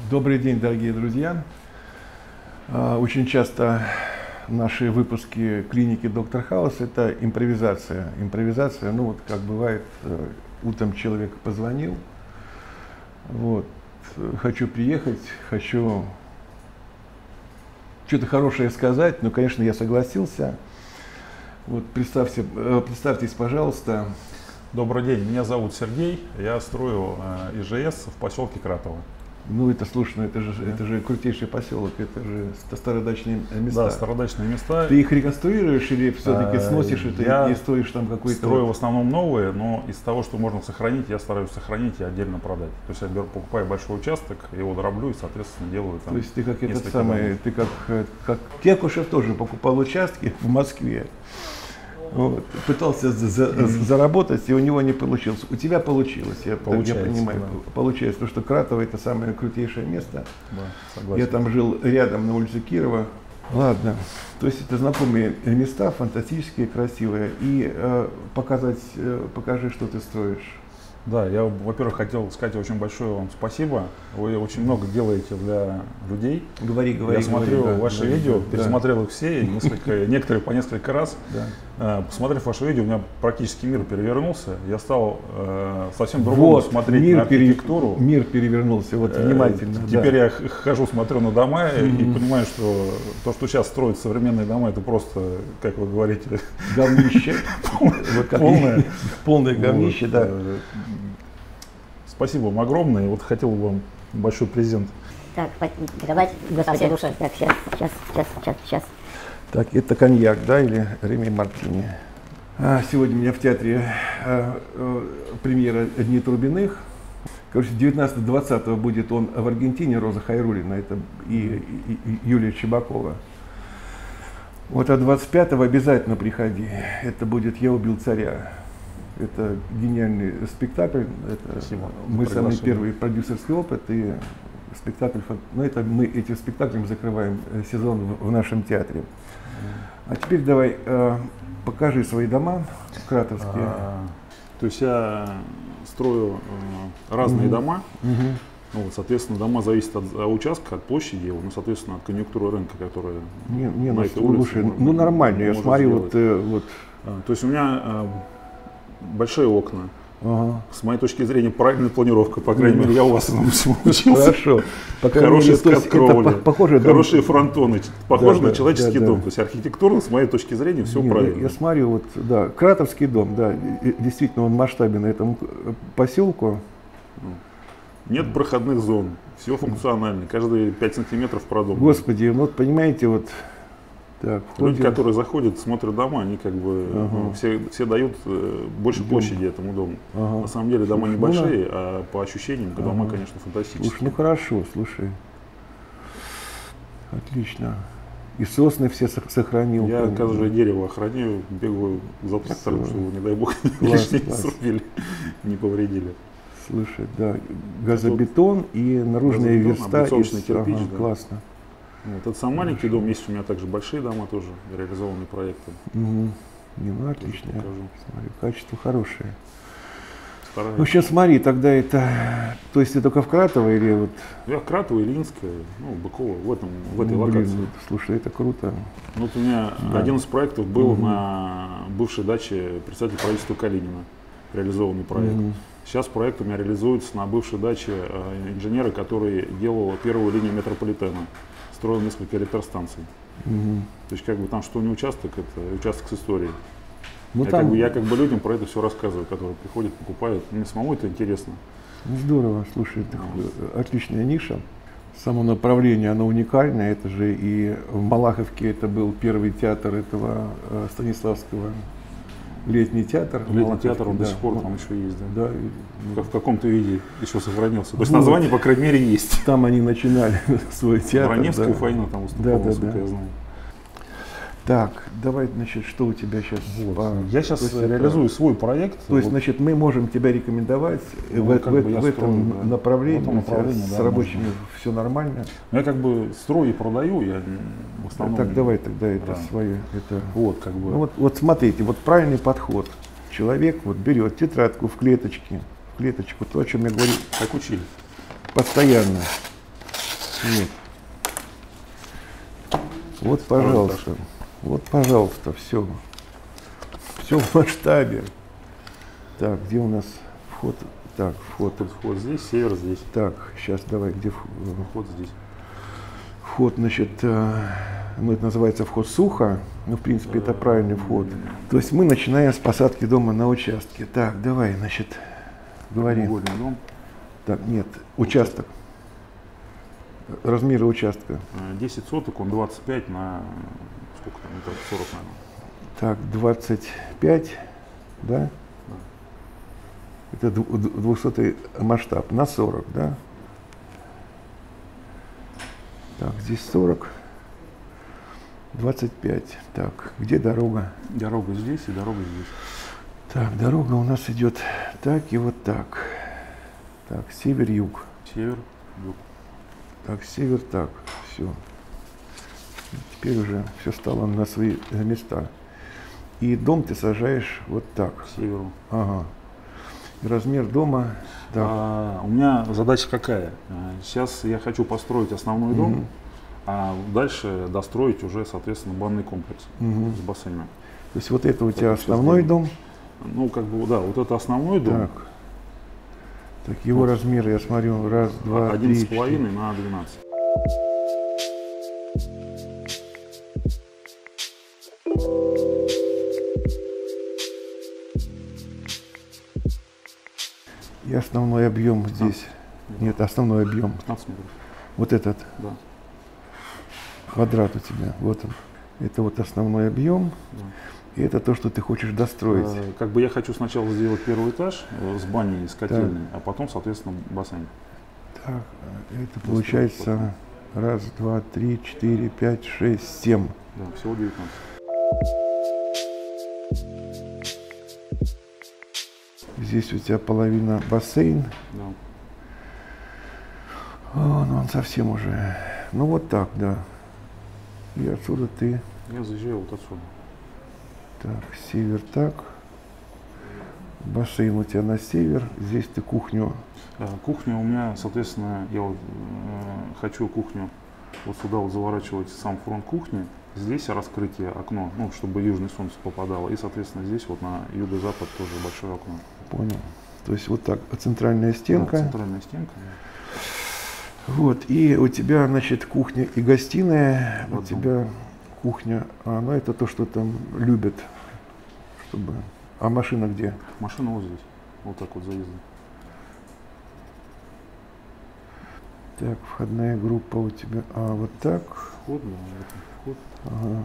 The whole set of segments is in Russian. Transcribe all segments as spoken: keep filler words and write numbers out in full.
Добрый день, дорогие друзья. Очень часто наши выпуски клиники Доктор Хаус – это импровизация. Импровизация, ну вот как бывает, утром человек позвонил, вот, хочу приехать, хочу что-то хорошее сказать, но, конечно, я согласился. Вот представьте, представьтесь, пожалуйста. Добрый день, меня зовут Сергей, я строю э, ИЖС в поселке Кратово. Ну это, слушай, ну, это же, да. это же крутейший поселок, это же стародачные места. Да, стародачные места. Ты их реконструируешь или все-таки а, сносишь это я и строишь там какой-то? Строю в основном новые, но из того, что можно сохранить, я стараюсь сохранить и отдельно продать. То есть я беру, покупаю большой участок, его дроблю и, соответственно, делаю там. То есть ты как этот самый, домов. ты как, как Кекушев тоже покупал участки в Москве. Вот, пытался за, за, заработать, и у него не получилось. У тебя получилось, я, я понимаю. Да. Получается, потому что Кратово — это самое крутейшее место. Да, согласен. Я там жил рядом на улице Кирова. Ладно, то есть это знакомые места, фантастические, красивые. И э, показать, э, покажи, что ты строишь. Да, я, во-первых, хотел сказать очень большое вам спасибо. Вы очень много делаете для людей. Говори, говори. Я смотрю говори, ваши да, видео, да. пересмотрел их все, несколько, некоторые по несколько раз. Да. Посмотрев ваши видео, у меня практически мир перевернулся. Я стал э, совсем другому вот, смотреть мир на архитектуру. Пере, мир перевернулся, вот внимательно. Теперь да. я хожу, смотрю на дома mm-hmm. и понимаю, что то, что сейчас строят современные дома, это просто, как вы говорите, говнище. Полное. Полное говнище, да. Спасибо вам огромное. Вот хотел бы вам большой презент. Так, давайте со всей души. Так, сейчас, сейчас, сейчас, сейчас, сейчас. Так, это коньяк, да, или Реми Мартини? А, сегодня у меня в театре а, а, премьера Дни Трубиных. Короче, девятнадцатого-двадцатого будет он в Аргентине, Роза Хайруллина, это и, и, и Юлия Чебакова. Вот, а двадцать пятого обязательно приходи. Это будет «Я убил царя». Это гениальный спектакль. Это мой самый первый продюсерский опыт и спектакль. Ну, это мы этим спектаклем закрываем сезон в, в нашем театре. А теперь давай э, покажи свои дома кратовские. А, то есть я строю э, разные угу. дома. Угу. Ну, вот, соответственно, дома зависят от, от участка, от площади его, ну, соответственно, от конъюнктуры рынка, которая не, не, на ну, этой улице. Слушай, ну нормально, я смотрю, вот, э, вот. А, то есть у меня э, большие окна. Ага. С моей точки зрения, правильная планировка, по крайней мере, я у вас всему учился. Хорошо. Хороший скат кровли, похоже, хорошие фронтоны, похоже да, на человеческий да, дом. да. То есть архитектурно, с моей точки зрения, все Нет, правильно. Я, я смотрю, вот, да, Кратовский дом, да, действительно, он масштабен этому поселку. Нет проходных зон, все функционально, каждые пять сантиметров продумано. Господи, ну вот понимаете, вот так, люди, которые заходят, смотрят дома, они как бы ага. ну, все, все дают э, больше Дом. площади этому дому. Ага. На самом деле дома слушай, небольшие, ну, а по ощущениям ага. дома, конечно, фантастические. Слушай, ну хорошо, слушай. Отлично. И сосны все сохранил. Я каждое дерево охраняю, бегаю за трактором, чтобы, не дай бог, лишнее не срубили, не повредили. Слушай, да, газобетон и наружная верста. Облицовочный кирпич, ага, да. Классно. Вот этот сам маленький дом, есть у меня также большие дома тоже, реализованные проекты. Угу. Не, ну отлично, я смотрю, качество хорошее. Стараюсь. Ну сейчас смотри, тогда это, то есть ты только в Кратово или вот? Я в Кратово, Ильинское, ну, Быково, в, этом, в этой ну, блин, локации. Вот, слушай, это круто. Ну, вот у меня да. один из проектов был угу. на бывшей даче председателя правительства Калинина, реализованный проект. Угу. Сейчас проект у меня реализуется на бывшей даче инженера, который делал первую линию метрополитена. Строил несколько электростанций. Угу. То есть, как бы там что не участок, это участок с историей. Ну, я, там... как бы, я как бы людям про это все рассказываю, которые приходят, покупают. Мне самому это интересно. Здорово, слушай, это вот. Отличная ниша. Само направление, оно уникальное. Это же и в Малаховке это был первый театр этого э, Станиславского. Летний театр. Летний театр, он да. до сих пор там еще есть, да? Да. Как в каком-то виде еще сохранился. То есть вот. Название, по крайней мере, есть. Там они начинали свой театр. Раневская, да. Уфаина там выступала, да, да, насколько да. я знаю. Так, давай, значит, что у тебя сейчас? Вот. По... Я сейчас есть, реализую это... свой проект. То есть, вот. Значит, мы можем тебя рекомендовать ну, в, в, в этом строю, да. направлении, в этом направлении с да, рабочими можно. Все нормально. Но я как бы строю и продаю, я в основном... Так, давай тогда это да. свое. Это... Вот, как бы. Ну, вот, вот смотрите, вот правильный подход. Человек вот берет тетрадку в клеточке, в клеточку, то, о чем я говорю. Как учили. Постоянно. Вот. Вот, пожалуйста. Вот, пожалуйста, все. Все в масштабе. Так, где у нас вход? Так, вход. Вход здесь, север здесь. Так, сейчас давай, где вход? Вход здесь. Вход, значит, ну это называется вход сухо, но в принципе это правильный вход. То есть мы начинаем с посадки дома на участке. Так, давай, значит, говори. Дом. Так, нет, участок. Размеры участка. десять соток, он двадцать пять на сколько там, это сорок, наверное. Так, двадцать пять, да? Да. Это двухсотый масштаб на сорок, да? Так, здесь сорок, двадцать пять. Так, где дорога? Дорога здесь и дорога здесь. Так, дорога у нас идет так и вот так. Так, север-юг. Север, юг. Так, север, так, все. Теперь уже все стало на свои места. И дом ты сажаешь вот так. К северу. Ага. И размер дома. Так. А, у меня задача какая? Сейчас я хочу построить основной дом, Мгм. а дальше достроить уже, соответственно, банный комплекс Мгм. с бассейном. То есть вот это у тебя Это всё основной сделано. дом. Ну, как бы, да, вот это основной дом. Так. Так, его Вот. размеры, я смотрю, раз, два, один три, с половиной на двенадцать. И основной объем здесь. Нет, основной объем. пятнадцать метров. Вот этот Да. квадрат у тебя. Вот он. Это вот основной объем. Да. И это то, что ты хочешь достроить. Э, Как бы я хочу сначала сделать первый этаж э, с баней, с котельной, а потом, соответственно, бассейн. Так, это получается раз, два, три, четыре, пять, шесть, семь. Да, всего девятнадцать. Здесь у тебя половина бассейн. Да. О, ну он совсем уже. Ну вот так, да. И отсюда ты. Я заезжаю вот отсюда. Так, север так. Бассейн у тебя на север. Здесь ты кухню. Э, Кухня у меня, соответственно, я вот, э, хочу кухню вот сюда вот заворачивать сам фронт кухни. Здесь раскрытие окно, ну, чтобы южное солнце попадало. И, соответственно, здесь вот на юго-запад тоже большое окно. Понял. То есть вот так. Центральная стенка. Да, центральная стенка. Вот. И у тебя, значит, кухня и гостиная. В У одном. тебя кухня. А, ну это то, что там любят. Чтобы. А машина где? Машина вот здесь. Вот так вот заезда. Так, входная группа у тебя. А, вот так. Вход, да, это вход. Ага.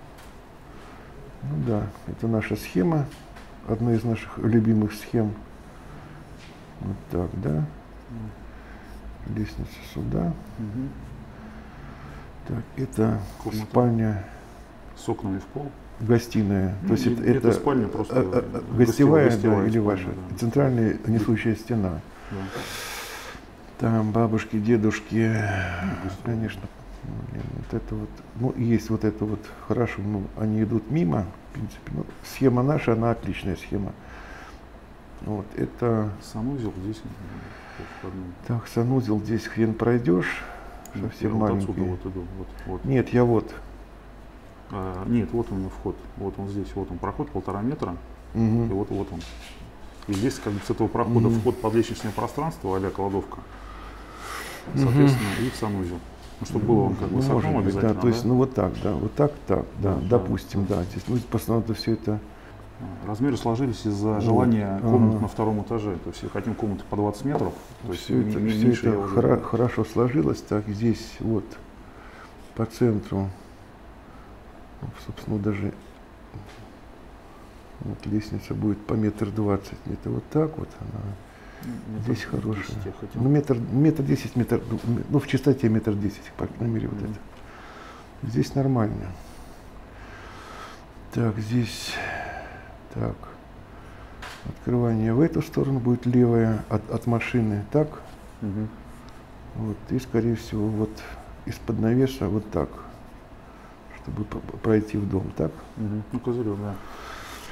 Ну да, это наша схема. Одна из наших любимых схем. Вот так, да. Лестница сюда. Мгм. Так, это Комната. спальня, С окнами в пол. гостиная. Ну, То есть и- это, это это спальня просто, э, э, э, гостевая- гостевая, гостевая да, или спальня, ваша. да. Центральная несущая стена. Да. Там бабушки, дедушки, гостевая. конечно. Блин, вот это вот, ну есть вот это вот хорошо, ну они идут мимо, в принципе. Ну, схема наша, она отличная схема. Вот это, Санузел здесь. м, по входной. так, санузел здесь хрен пройдешь, Я совсем вот маленький. отсюда вот иду. Вот, вот. Нет, я вот. А, нет, вот он вход. Вот он здесь. Вот он проход полтора метра. Мгм. И вот, вот он. И здесь как бы с этого прохода Мгм. вход под лестничное пространство, а-ля кладовка. Соответственно, и в санузел. Ну, чтобы было он как бы Ну, с может окном быть, да, обязательно. то есть, да? ну вот так, да, вот так, так, да, Да, да. допустим, да. Здесь, ну, просто все это. Размеры сложились из-за Вот, желания комнат ага. на втором этаже. То есть мы хотим комнаты по двадцать метров. То есть Все это, ми- все меньше это я уже- хоро- хорошо сложилось. Так, здесь вот по центру, ну, собственно, даже вот лестница будет по метр двадцать, где-то вот так вот она. Метр Здесь хорошая. десять я хотел. Ну, метр, метр десять, метр, ну, в чистоте метр десять, по крайней мере, вот Мгм. это. Здесь нормально. Так, здесь, так, открывание в эту сторону будет левое от, от машины, так, Мгм. вот, и, скорее всего, вот из-под навеса вот так, чтобы п- п- пройти в дом, так. Мгм. Ну, козырек, да.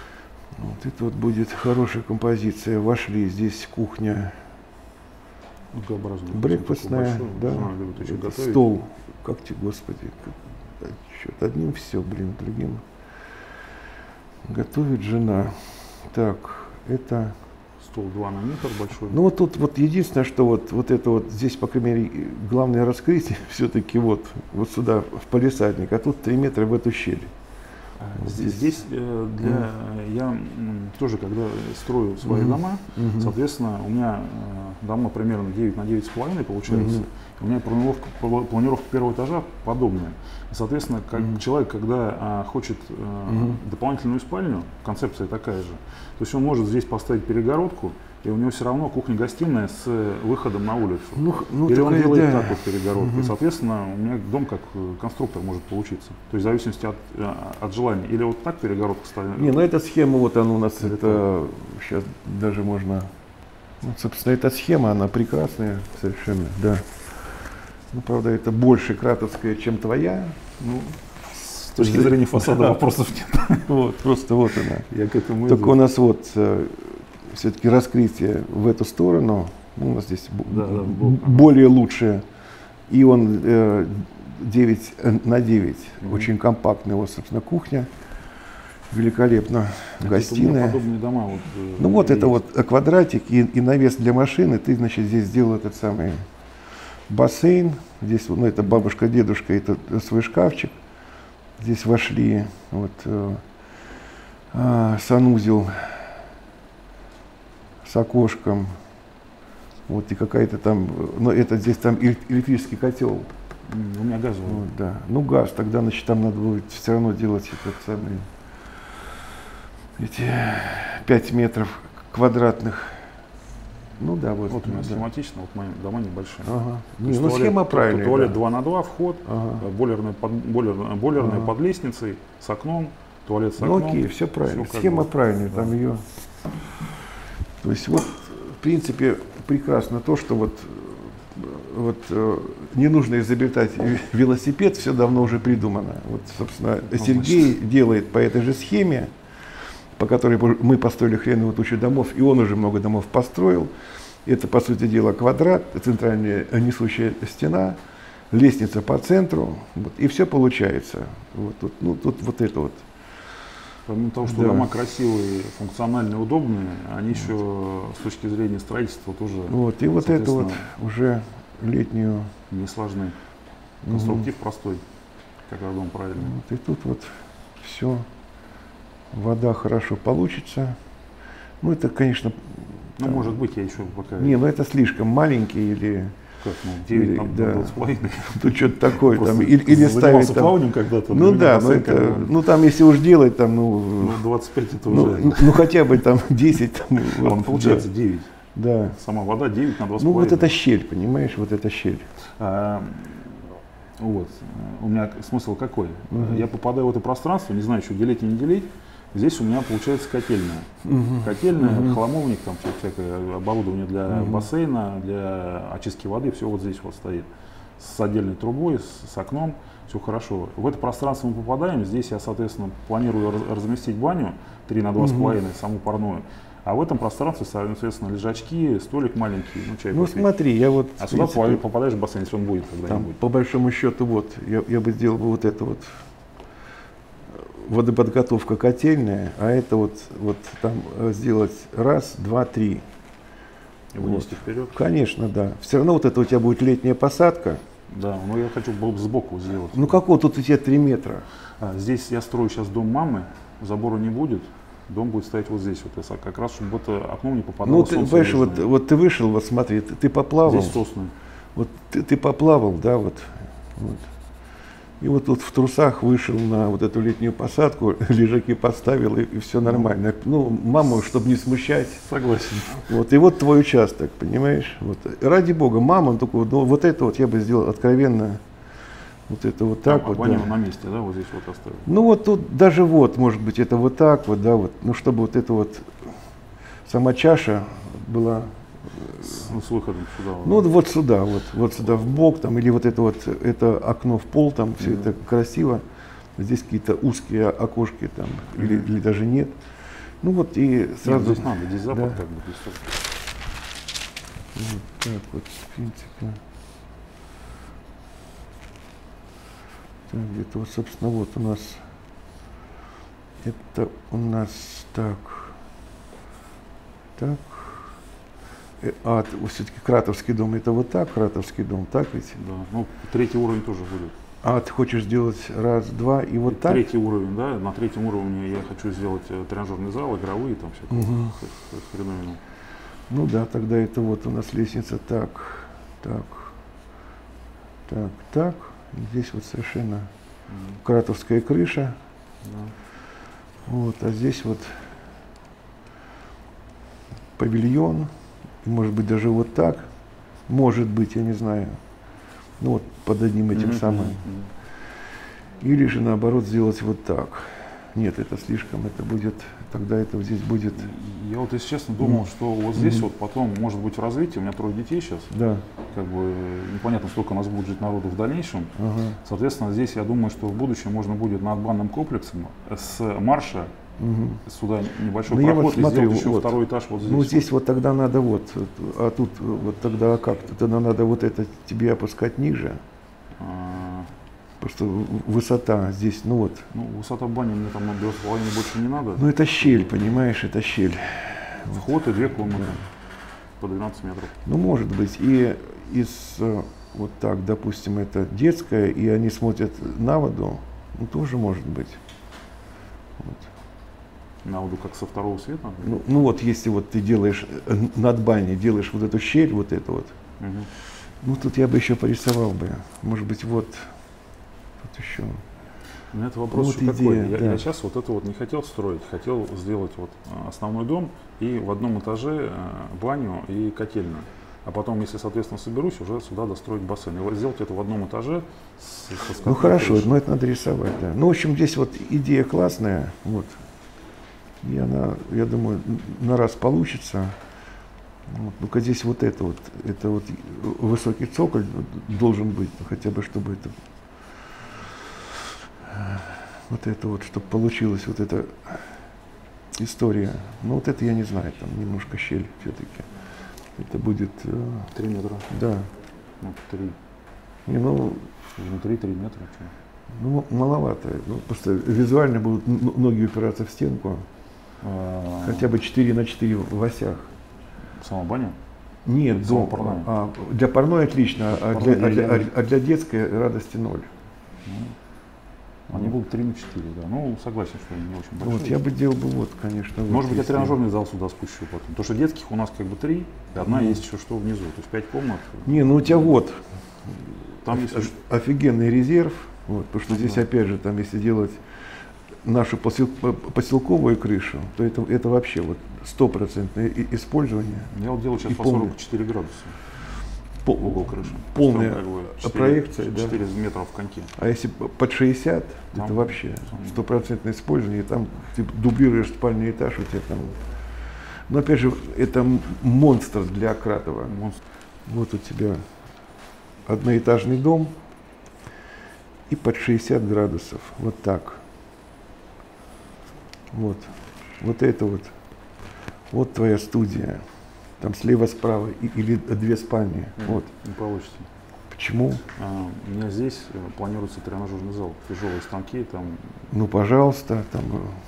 Вот это вот будет хорошая композиция. Вошли, здесь кухня, Брекфастная, да. Стол. Как тебе, господи, что-то одним все, блин, другим. Готовит жена. Так, это... Стол два на метр большой. Ну вот тут вот единственное, что вот, вот это вот здесь, по крайней мере, главное раскрытие все-таки вот, вот сюда, в палисадник, а тут три метра в эту щель. Вот здесь, здесь э, для, mm. я м, тоже, когда строю свои mm-hmm. дома, mm-hmm. соответственно, у меня э, дома примерно девять на девять с половиной получается. Mm-hmm. У меня планировка, планировка первого этажа подобная. И, соответственно, как mm-hmm. человек, когда а, хочет а, mm-hmm. дополнительную спальню, концепция такая же, то есть он может здесь поставить перегородку, и у него все равно кухня-гостиная с выходом на улицу. Ну, ну, Или он делает да. так вот перегородку. Mm-hmm. И, соответственно, у меня дом как конструктор может получиться. То есть в зависимости от, от желания. Или вот так перегородку ставим. Не, ну эта схема, вот она у нас, это, это сейчас даже можно... Вот, собственно, эта схема, она прекрасная совершенно, да. Ну, правда, это больше кратовская, чем твоя. Ну, с точки зрения фасада да. вопросов нет. Вот, просто вот она. Я к этому Только иду. У нас вот э, все-таки раскрытие в эту сторону, ну, у нас здесь да, да, более лучшее. И он э, девять на девять, mm-hmm. очень компактный, вот, собственно, кухня. Великолепно. А гостиная. Подобные дома, вот, э, ну вот есть. Это вот квадратик и, и навес для машины. Ты, значит, здесь сделал этот самый бассейн. Здесь, ну, это бабушка, дедушка, это свой шкафчик. Здесь вошли вот э, э, санузел с окошком. Вот и какая-то там, ну это здесь там электрический котел. У меня газовый. Вот, да. Ну газ, тогда, значит, там надо будет все равно делать этот самый, эти пять метров квадратных. Ну да, вот. Вот у меня да. схематично, вот мои дома небольшие. Ага. Не, ну, туалет, схема правильная. Туалет да. два на два, вход, ага. бойлерная, под, бойлер, бойлерная ага. под лестницей, с окном, туалет с окном. Ну окей, все правильно. Все схема бы. правильная, Да. там ее. То есть вот, в принципе, прекрасно то, что вот, вот э, не нужно изобретать велосипед, все давно уже придумано. Вот, собственно, ну, Сергей значит. делает по этой же схеме, по которой мы построили хреновую тучу домов, и он уже много домов построил. Это, по сути дела, квадрат, центральная несущая стена, лестница по центру, вот, и все получается. Вот, тут, ну, тут вот это вот. Помимо того, что да. дома красивые, функциональные, удобные, они вот. еще с точки зрения строительства тоже. Вот, и вот это вот уже летнюю. Не сложны. Конструктив угу. простой, когда дом правильный. Вот, и тут вот все. Вода хорошо получится. Ну, это, конечно... Ну, там, может быть, я еще пока... Не, ну это слишком маленький или... Как, ну, девять на двадцать с половиной. Тут что-то такое там. Или, или ставить там... плаванием когда-то. Ну да, ну это... Ну там, если уж делать там, ну... Ну, двадцать пять это ну, уже... Ну, хотя бы там десять. Там, вот, вот, получается да. девять. Да. Сама вода девять на два с половиной. половиной. Ну, вот это щель, понимаешь, вот эта щель. А, вот. У меня смысл какой? Угу. Я попадаю в это пространство, не знаю, что делить и не делить. Здесь у меня получается котельная. Угу. Котельная, угу. холомовник, там всякое оборудование для угу. бассейна, для очистки воды, все вот здесь вот стоит. С отдельной трубой, с, с окном, все хорошо. В это пространство мы попадаем, здесь я, соответственно, планирую раз, разместить баню три на два с половиной, саму парную. А в этом пространстве, соответственно, лежачки, столик маленький, ну чай. Ну попить. Смотри, я вот... А сюда попадаешь в бассейн, если он будет когда-нибудь. По большому счету, вот, я, я бы сделал бы вот это вот. Водоподготовка котельная, а это вот, вот там сделать раз, два, три. И вынести вот. Вперед? Конечно, да. Все равно вот это у тебя будет летняя посадка. Да, но я хочу сбоку сделать. Ну какого тут у тебя три метра? А, здесь я строю сейчас дом мамы, забора не будет. Дом будет стоять вот здесь, вот как раз, чтобы это окно не попадало. Ну, ты, понимаешь, вот, вот ты вышел, вот смотри, ты, ты поплавал. Здесь сосны. Вот ты, ты поплавал, да, вот. вот. И вот тут в трусах вышел на вот эту летнюю посадку, лежаки поставил, и, и все нормально. Ну, маму, чтобы не смущать. Согласен. Вот, и вот твой участок, понимаешь? Вот. Ради бога, мама, только ну, вот это вот я бы сделал откровенно, вот это вот так а, вот. Да. На месте, да, вот здесь вот оставил? Ну вот тут даже вот, может быть, это вот так вот, да, вот, ну чтобы вот это вот, сама чаша была... С, ну, с выходом сюда. Ну вот, вот сюда, вот, вот сюда в бок, там, или вот это вот, это окно в пол, там, все mm-hmm. это красиво. Здесь какие-то узкие окошки, там, mm-hmm. или, или даже нет. Ну вот и сразу... Нет, здесь надо, здесь запад да. как бы. Вот так вот, в принципе. Так, где-то вот, собственно, вот у нас, это у нас так, так, э, а, вот все-таки Кратовский дом, это вот так, Кратовский дом, так ведь? Да, ну, третий уровень тоже будет. А ты хочешь сделать раз, два и вот И так? Третий уровень, да, на третьем уровне я хочу сделать тренажерный зал, игровые, там всякое, Угу. хреновину. Ну да, тогда это вот у нас лестница так, так, так, так. Здесь вот совершенно Угу. кратовская крыша. Да. Вот, а здесь вот павильон. Может быть, даже вот так. Может быть, я не знаю. Ну вот под одним этим Мгм, самым. мгм. Или же наоборот сделать вот так. Нет, это слишком, это будет, тогда это здесь будет, Я вот, если честно, думал, Мгм. что вот здесь Мгм. вот потом, может быть, в развитии, у меня трое детей сейчас, да, как бы непонятно, сколько у нас будет жить народу в дальнейшем. ага. Соответственно, здесь я думаю, что в будущем можно будет над банным комплексом с марша Мгм. сюда небольшой Ну, я проход вот и смотрю, сделать еще вот. второй этаж вот здесь. Ну вот. здесь вот тогда надо вот, а тут вот тогда как? Тогда надо вот это тебе опускать ниже. А, Просто в- высота здесь, ну вот. ну, высота бани мне там на две с половиной больше не надо. Ну это щель, понимаешь, это щель. Вход и две комнаты по двенадцать метров. Ну может быть. И из э, вот так, допустим, это детская, и они смотрят на воду, ну тоже может быть. Вот. На воду как со второго света. Ну, ну вот если вот ты делаешь э, над баней, делаешь вот эту щель, вот эту вот, Мгм. ну тут я бы еще порисовал бы. Может быть, вот тут еще. У меня это вопрос Вот еще такой. идея, Я, да. я сейчас вот это вот не хотел строить, хотел сделать вот а, основной дом и в одном этаже а, баню и котельную. А потом, если, соответственно, соберусь, уже сюда достроить бассейн. И вот сделать это в одном этаже. С, со Ну скатной хорошо, крышей. но это надо рисовать, да. Ну, в общем, здесь вот идея классная, вот. И она, я думаю, н- на раз получится. Вот. Ну-ка здесь вот это вот, это вот высокий цоколь должен быть, ну, хотя бы чтобы это, вот это вот, чтобы получилась вот эта история. Ну вот это я не знаю, там немножко щель все-таки. Это будет, э, Три метра. да, Ну, три. не, ну, Внутри три метра. чё. ну, маловато. Ну, просто визуально будут н- ноги упираться в стенку. А, Хотя бы четыре на четыре в осях. Сама баня? Нет, Для дом, парной. а, для парной отлично, а Парной для, а для- для- а для детской радости ноль. Ну, они будут три на четыре, да. Ну, согласен, что они не очень большие. Вот, я бы делал бы вот, конечно. вот Может быть, я если- тренажерный зал сюда спущу потом. Потому что детских у нас как бы три, и одна Мгм. есть еще что внизу. То есть пять комнат. Не, ну у тебя вот Там оф- есть оф- офигенный резерв, вот, потому что Ну здесь да. опять же, там, если делать нашу посел- по- поселковую крышу, то это, это вообще вот стопроцентное и- использование. Я вот делаю сейчас И по полный. сорок четыре градуса Пол- в угол крыши. полная Как бы четыре- проекция, да. четыре метра в коньке. А если п- под шестьдесят, Там- это вообще там- стопроцентное использование, и там ты дублируешь спальный этаж, у тебя там. Но опять же, это м- монстр для Кратова. Монстр. Вот у тебя одноэтажный дом и под шестьдесят градусов. Вот так. Вот. Вот это вот. Вот твоя студия. Там слева-справа и- или две спальни. Вот. Не получится. Почему? А, у меня здесь э, планируется тренажерный зал. Тяжелые станки, там Ну, пожалуйста, там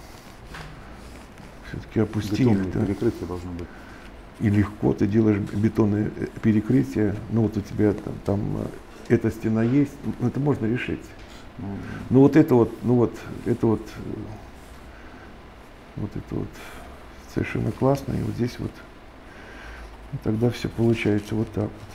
все-таки опусти бетонные их. Да. перекрытия должны быть. И легко ты делаешь бетонное э, перекрытие. Ну, вот у тебя там, там э, эта стена есть. Ну, это можно решить. Ну, Ну вот это вот, ну вот, это вот, э, вот это вот совершенно классно, и вот здесь вот, и тогда все получается вот так вот.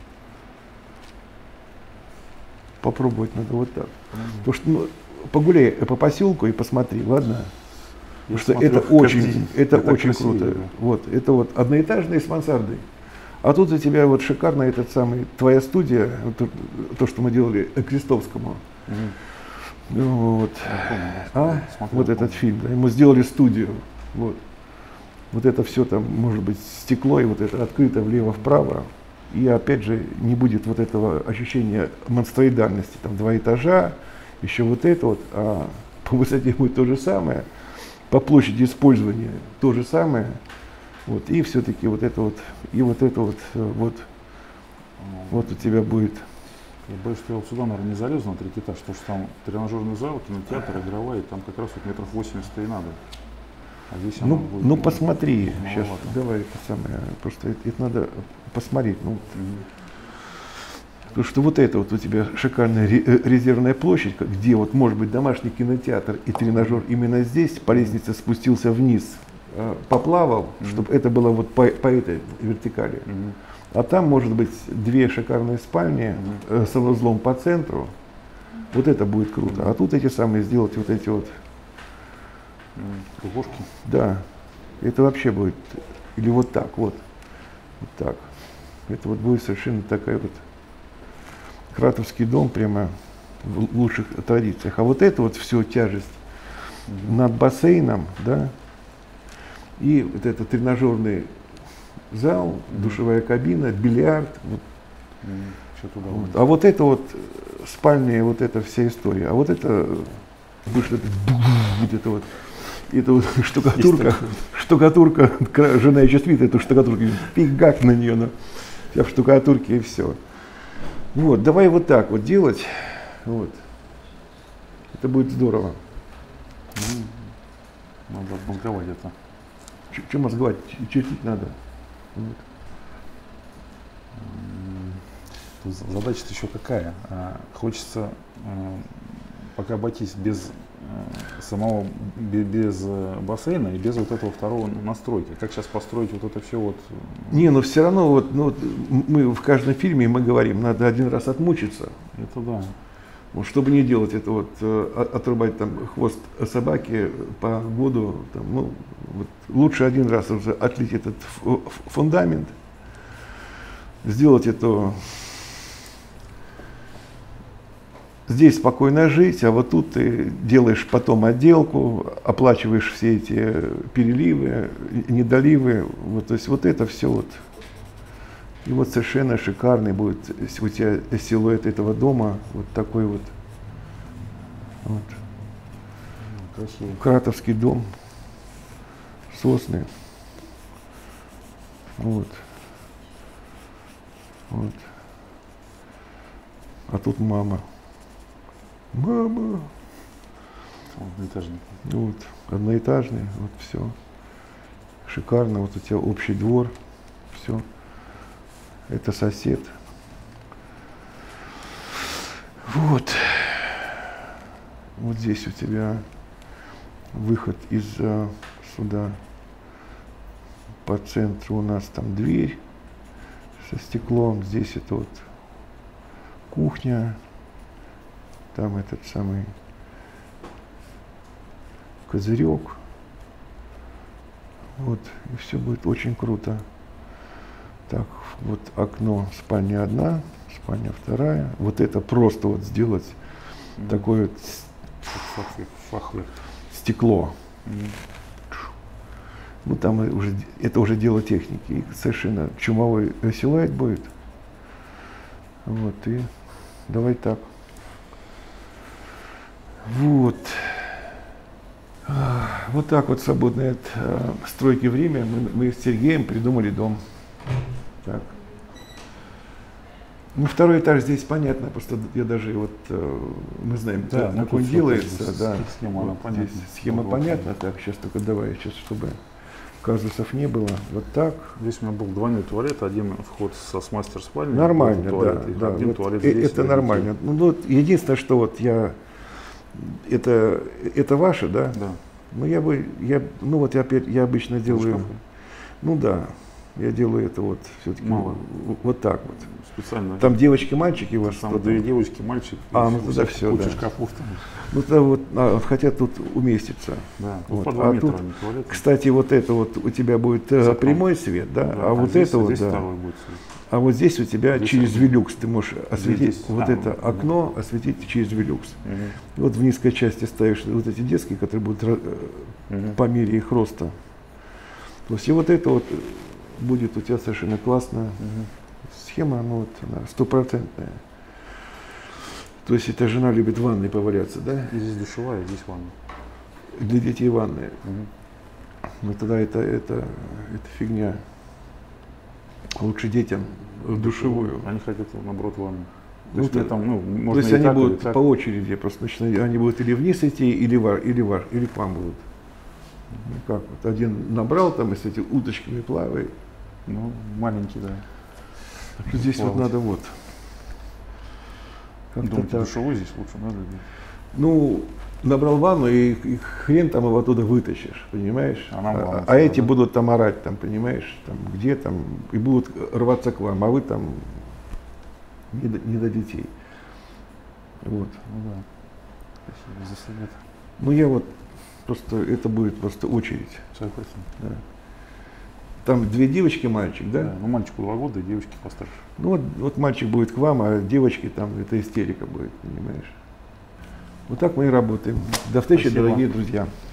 Попробовать надо вот так. Потому что, ну, погуляй по поселку и посмотри, ладно? я Потому что смотрю это каждый очень, день. это Это очень красиво, круто. да. Вот, это вот одноэтажные с мансардой. А тут у тебя вот шикарно этот самый, твоя студия, вот то, то, что мы делали к Крестовскому. Мгм. Ну, вот. Я помню, да, А? смотрел, Вот этот помню. фильм, да, ему сделали студию. Вот. Вот это все там, может быть, стекло, и вот это открыто влево-вправо. И опять же, не будет вот этого ощущения монстроидальности. Там два этажа, еще вот это вот, а по высоте будет то же самое, по площади использования то же самое. Вот, и все-таки вот это вот, и вот это вот, вот, вот у тебя будет. Я боюсь, что я вот сюда, наверное, не залезу на третий этаж, потому что там тренажерный зал, кинотеатр, игровая, и там как раз вот метров восемьдесят и надо. А здесь Ну, будет, ну посмотри, маловато. сейчас, давай это самое, просто это, это надо посмотреть. Ну, Угу. потому что вот это вот у тебя шикарная ре- резервная площадь, где вот может быть домашний кинотеатр и тренажер именно здесь, по лестнице спустился вниз, э, поплавал, Мгм. чтобы это было вот по, по этой вертикали. Угу. А там может быть две шикарные спальни э, с санузлом по центру. Вот это будет круто. А тут эти самые сделать вот эти вот, Кукушки. да, это вообще будет, или вот так вот, вот так. Это вот будет совершенно такая вот кратовский дом прямо в лучших традициях. А вот это вот все тяжесть Мгм. над бассейном, да, и вот это тренажерный зал, Мгм. душевая кабина, бильярд. Вот. Что туда Вот. будет? А вот это вот спальня, вот эта вся история. А вот это будет вот, вот это вот, это вот штукатурка, штукатурка, кра- жена еще спит, эту штукатурку, фигак на нее, ну, вся в штукатурке и все. Вот, давай вот так вот делать, вот. Это будет здорово. Ну, надо обмозговать это. Что мозговать? Ч- Чертить надо. Вот. Тут задача-то еще какая? А, Хочется э, пока обойтись без э, самого, бе- без э, бассейна и без вот этого второго настройки. Как сейчас построить вот это все вот? э, Не, но все равно вот, ну, вот мы в каждом фильме мы говорим, надо один раз отмучиться. Это да. Вот, чтобы не делать это вот, э, от- отрубать там хвост собаки по году, там, ну, вот, лучше один раз уже отлить этот ф- ф- фундамент, сделать это, здесь спокойно жить, а вот тут ты делаешь потом отделку, оплачиваешь все эти переливы, недоливы, вот, то есть вот это все вот. И вот совершенно шикарный будет с- у тебя силуэт этого дома, вот такой вот, вот. Красиво. Кратовский дом, сосны, вот, вот. А тут мама, мама, Одноэтажный. вот, одноэтажный, вот все, шикарно, вот у тебя общий двор, все. Это сосед. Вот. Вот здесь у тебя выход из а, сюда. По центру у нас там дверь со стеклом. Здесь это вот кухня. Там этот самый козырек. Вот. И все будет очень круто. Так, вот окно, спальня одна, спальня вторая. Вот это просто вот сделать Мгм. такое вот с- Фахверк. Фахверк. стекло. Мгм. Ну там и уже, это уже дело техники. И совершенно чумовой силуэт будет. Вот, и давай так. Вот. А, Вот так вот свободное от а, стройки время мы, мы с Сергеем придумали дом. Так. Ну, второй этаж здесь понятно, просто я даже вот, э, мы знаем, Да, как, ну, как тут он всё делается, как бы да. схема, она Вот понятна. здесь схема Угу. понятна, так, сейчас только давай, сейчас, чтобы казусов не было, вот так. Здесь у меня был двойной туалет, один вход со с мастер-спальни. Нормально, туалет, да, и да, один вот туалет э- здесь. это для нормально. детей. Ну, ну, вот единственное, что вот я, это, это ваше, да? Да. Ну, я бы, я, ну, вот я опять, я обычно делаю, Шкафы. ну, да, я делаю это вот все-таки Мало. вот так вот. Специально. Там девочки, мальчики у вас? Там кто две там? девочки, мальчик. А, и ну туда всяких всё, куча да. шкафов там. Ну, то вот, а, хотят тут уместиться. Да. Ну, Вот. по два А метра тут, они туалеты. Кстати, вот это вот у тебя будет э, За окном. прямой свет, да, Да, а вот здесь- это вот, здесь да. второй будет свет. А вот здесь у тебя Здесь через окно. велюкс ты можешь осветить здесь- вот а, это ну, окно, осветить через велюкс. Мгм. И вот в низкой части ставишь вот эти детские, которые будут ра- э, Мгм. по мере их роста. То есть и вот это вот будет у тебя совершенно классная Мгм. схема, ну вот она стопроцентная. То есть эта жена любит в ванной поваляться, да? И здесь душевая, и здесь ванна. Для детей ванная. Мгм. Но тогда это, это, это фигня. Лучше детям в душевую. Они хотят, наоборот, ванну. То Ну, есть, то, там, ну, то можно есть и они так, будут и так. по очереди, просто начинают, они будут или вниз идти, или, вар, или, вар, или к вам будут. Ну как вот, один набрал там и с этими уточками плавает. Ну, маленький, да. Так что здесь вот Плавать. надо вот. Как-то Думаете, так. душевой здесь лучше надо? Ну, набрал ванну, и, и хрен там его оттуда вытащишь, понимаешь? А нам а, главное, а эти да? будут там орать, там, понимаешь, там, где там, и будут рваться к вам, а вы там не до, не до детей. Вот. Ну да. Спасибо за совет. Ну я вот просто, это будет просто очередь. Согласен. Да. Там две девочки, мальчик, да? Да, ну мальчику два года, и девочки постарше. Ну вот, вот мальчик будет к вам, а девочки там, это истерика будет, понимаешь? Вот так мы и работаем. До встречи, Спасибо. дорогие друзья.